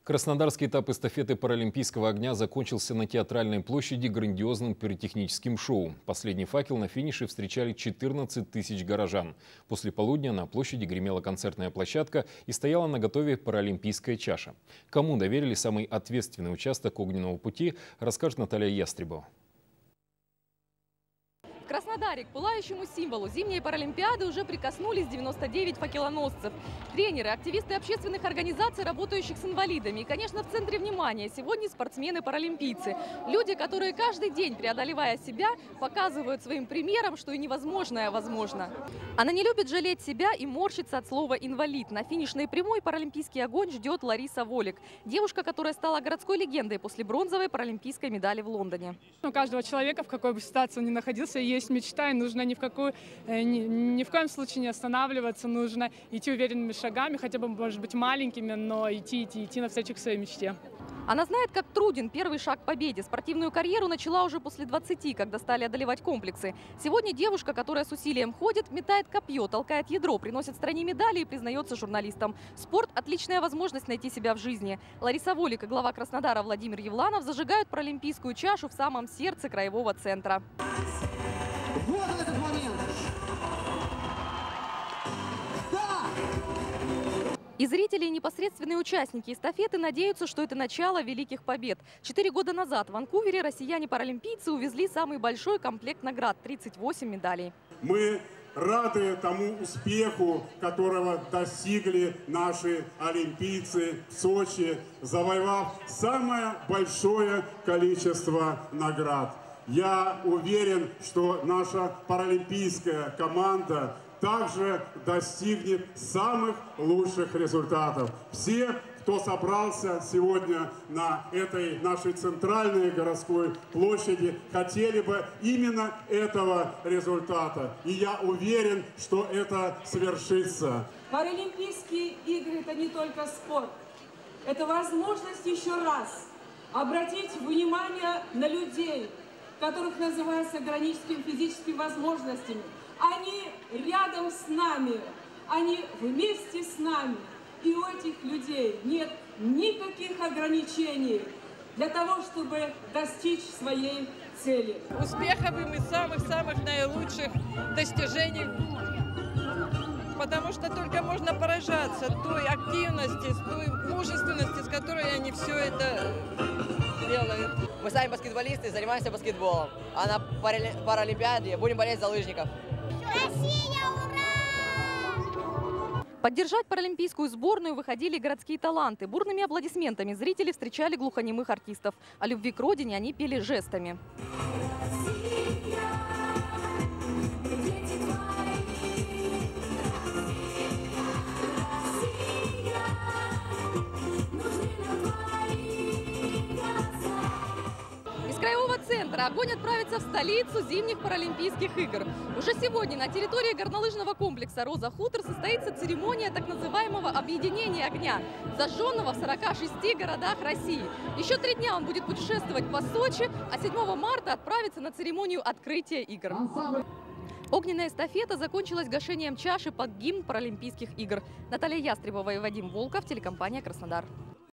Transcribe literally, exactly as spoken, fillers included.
Краснодарский этап эстафеты Паралимпийского огня закончился на Театральной площади грандиозным пиротехническим шоу. Последний факел на финише встречали четырнадцать тысяч горожан. После полудня на площади гремела концертная площадка и стояла наготове паралимпийская чаша. Кому доверили самый ответственный участок огненного пути, расскажет Наталья Ястребова. В Краснодаре к пылающему символу зимней паралимпиады уже прикоснулись девяносто девять факелоносцев. Тренеры, активисты общественных организаций, работающих с инвалидами. И, конечно, в центре внимания сегодня спортсмены-паралимпийцы. Люди, которые каждый день, преодолевая себя, показывают своим примером, что и невозможное возможно. Она не любит жалеть себя и морщится от слова «инвалид». На финишной прямой паралимпийский огонь ждет Лариса Волик. Девушка, которая стала городской легендой после бронзовой паралимпийской медали в Лондоне. У каждого человека, в какой бы ситуации он ни находился, есть мечта, и нужно ни в, какую, ни, ни в коем случае не останавливаться, нужно идти уверенными шагами, хотя бы, может быть, маленькими, но идти, идти, идти навстречу к своей мечте. Она знает, как труден первый шаг к победе. Спортивную карьеру начала уже после двадцати, когда стали одолевать комплексы. Сегодня девушка, которая с усилием ходит, метает копье, толкает ядро, приносит стране медали и признается журналистам. Спорт – отличная возможность найти себя в жизни. Лариса Волик и глава Краснодара Владимир Евланов зажигают паралимпийскую чашу в самом сердце краевого центра. Вот этот момент! Да! И зрители, и непосредственные участники эстафеты надеются, что это начало великих побед. Четыре года назад в Ванкувере россияне-паралимпийцы увезли самый большой комплект наград – тридцать восемь медалей. Мы рады тому успеху, которого достигли наши олимпийцы в Сочи, завоевав самое большое количество наград. Я уверен, что наша паралимпийская команда также достигнет самых лучших результатов. Все, кто собрался сегодня на этой нашей центральной городской площади, хотели бы именно этого результата. И я уверен, что это свершится. Паралимпийские игры – это не только спорт. Это возможность еще раз обратить внимание на людей, которых называют с ограниченными физическими возможностями. Они рядом с нами, они вместе с нами. И у этих людей нет никаких ограничений для того, чтобы достичь своей цели. Успехов им и самых-самых наилучших достижений, потому что только можно поражаться той активности, той мужественности, с которой они все это делают. Мы сами баскетболисты, занимаемся баскетболом, а на Паралимпиаде будем болеть за лыжников. Россия, ура! Поддержать паралимпийскую сборную выходили городские таланты. Бурными аплодисментами зрители встречали глухонемых артистов. О любви к родине они пели жестами. Из краевого центра огонь отправится в столицу зимних паралимпийских игр. Уже сегодня на территории горнолыжного комплекса «Роза Хутор» состоится церемония так называемого объединения огня, зажженного в сорока шести городах России. Еще три дня он будет путешествовать по Сочи, а седьмого марта отправится на церемонию открытия игр. Огненная эстафета закончилась гашением чаши под гимн Паралимпийских игр. Наталья Ястребова и Вадим Волков, телекомпания «Краснодар».